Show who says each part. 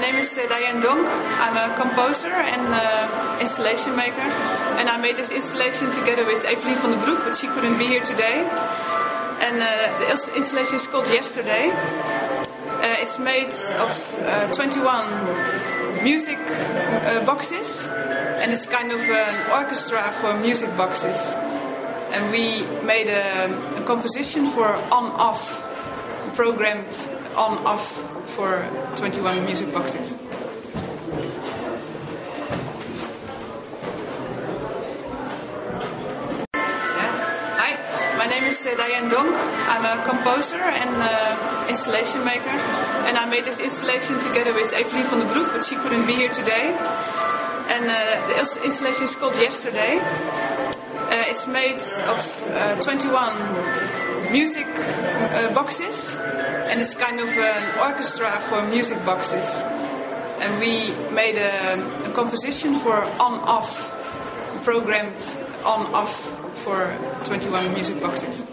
Speaker 1: name is Diane Donk. I'm a composer and installation maker. And I made this installation together with Evelien van den Broek, but she couldn't be here today. And the installation is called Yesterday. It's made of 21 music boxes. And it's kind of an orchestra for music boxes. And we made a composition for on-off, programmed on-off for 21 music boxes. Hi, my name is Diane Donk. I'm a composer and installation maker. And I made this installation together with Evelien van den Broek, but she couldn't be here today. And the installation is called Yesterday. It's made of 21 music boxes, and it's kind of an orchestra for music boxes. And we made a composition for on-off, programmed on-off for 21 music boxes.